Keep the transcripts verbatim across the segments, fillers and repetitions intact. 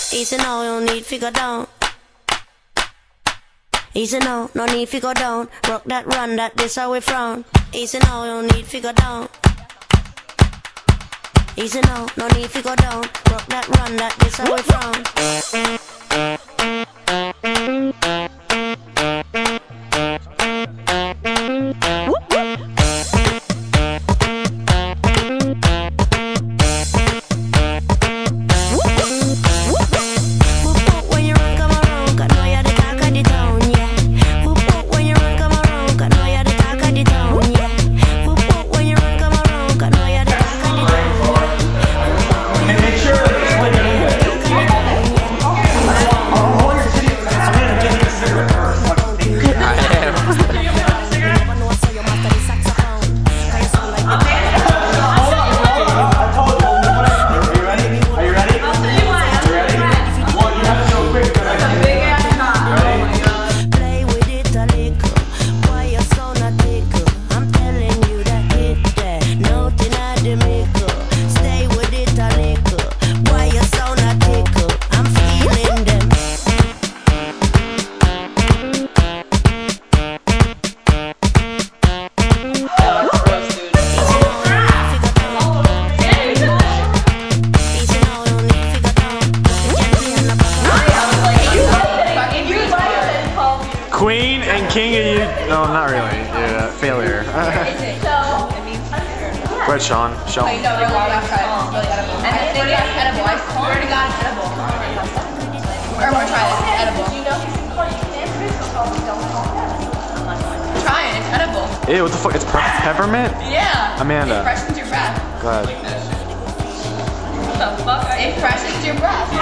Easy now, no need to go down. Easy now, no need to go down. Rock that, run that, this how we frown. Easy now, no need to go down. Easy now, no need to go down. Rock that, run that, this how we frown. Queen and king of you. No, not really. Yeah, failure. Where's Sean? Sean. Wait, no, really, I've tried it. It's really edible. And the thing is, edible. I swear to God, it's edible. Or I'm gonna try it. It's edible. Try it. It's edible. Ew, what the fuck? It's pe peppermint? Yeah. Amanda. It freshens your breath. Go ahead. What the fuck? It freshens your breath. Wait,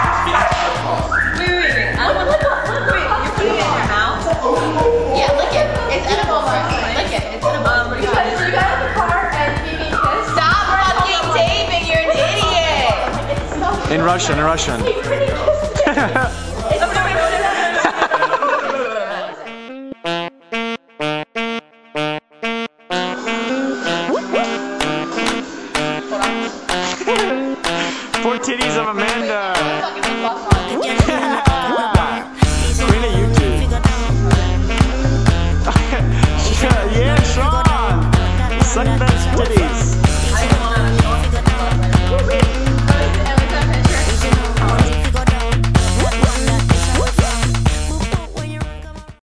wait, wait. I don't want to. Wait, you're putting it in your mouth? Yeah, lick it. It's edible, Marky. Lick it. It's edible. Because you got in the car and you need this. Stop fucking taping. You're an idiot. In Russian, in Russian. Four titties of Amanda.